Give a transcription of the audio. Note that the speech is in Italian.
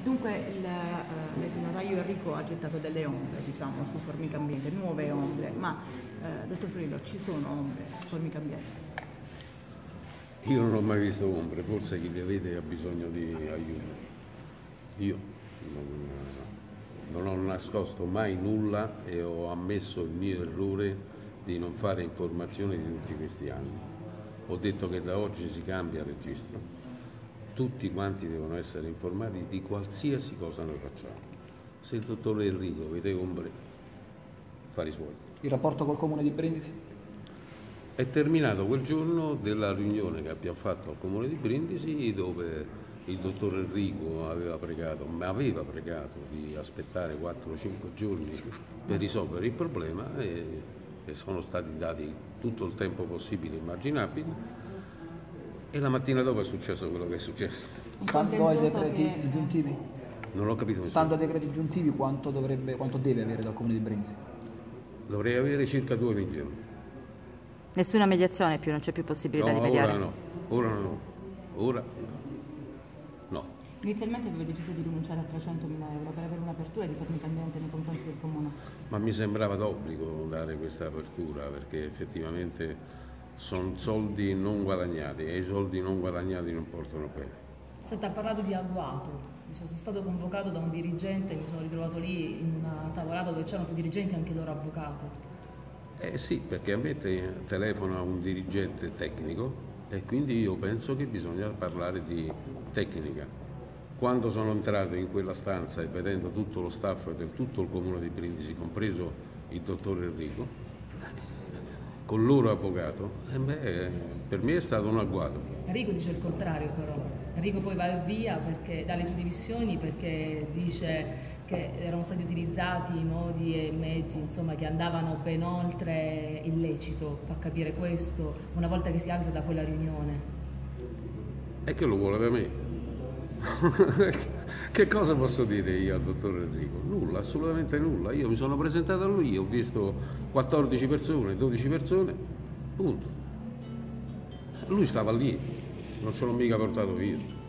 Dunque il notaio Enrico ha gettato delle ombre, diciamo, su Formica Ambiente, nuove ombre, ma dottor Frillo, ci sono ombre su Formica Ambiente? Io non ho mai visto ombre, forse chi le vede ha bisogno di aiuto. Io non ho nascosto mai nulla e ho ammesso il mio errore di non fare informazioni di tutti questi anni. Ho detto che da oggi si cambia registro. Tutti quanti devono essere informati di qualsiasi cosa noi facciamo. Se il dottor Enrico vede ombre, affari suoi. Il rapporto col comune di Brindisi? È terminato quel giorno della riunione che abbiamo fatto al comune di Brindisi, dove il dottor Enrico mi aveva pregato di aspettare 4-5 giorni per risolvere il problema e sono stati dati tutto il tempo possibile e immaginabile. E la mattina dopo è successo quello che è successo. Stando ai decreti aggiuntivi? Non ho capito. Stando ai decreti aggiuntivi quanto deve avere dal comune di Brindisi? Dovrei avere circa 2 milioni. Nessuna mediazione più, non c'è più possibilità di mediare? Ora no. Inizialmente aveva deciso di rinunciare a 300.000 euro per avere un'apertura di Formica Ambiente nei confronti del comune. Ma mi sembrava d'obbligo dare questa apertura perché effettivamente sono soldi non guadagnati e i soldi non guadagnati non portano bene. Senta, ha parlato di agguato. Sono stato convocato da un dirigente, mi sono ritrovato lì in una tavolata dove c'erano più dirigenti e anche il loro avvocato. Sì, perché a me telefona un dirigente tecnico e quindi io penso che bisogna parlare di tecnica. Quando sono entrato in quella stanza e vedendo tutto lo staff del tutto il comune di Brindisi, compreso il dottor Enrico, con il loro avvocato, per me è stato un agguato. Enrico dice il contrario però. Enrico poi va via dalle sue dimissioni perché dice che erano stati utilizzati modi e mezzi, insomma, che andavano ben oltre il lecito, fa capire questo una volta che si alza da quella riunione. E che lo vuole da me? Che cosa posso dire io al dottor Enrico? Nulla, assolutamente nulla. Io mi sono presentato a lui, ho visto 14 persone, 12 persone, punto. Lui stava lì, non ce l'ho mica portato io.